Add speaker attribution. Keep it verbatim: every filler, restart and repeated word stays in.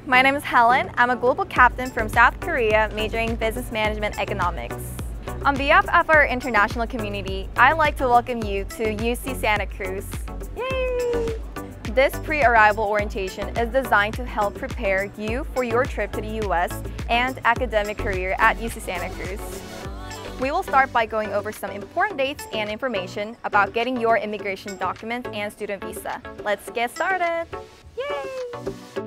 Speaker 1: my name is Helen. I'm a global captain from South Korea majoring Business Management Economics. On behalf of our international community, I'd like to welcome you to U C Santa Cruz. Yay! This pre-arrival orientation is designed to help prepare you for your trip to the U S and academic career at U C Santa Cruz. We will start by going over some important dates and information about getting your immigration documents and student visa. Let's get started! Yay!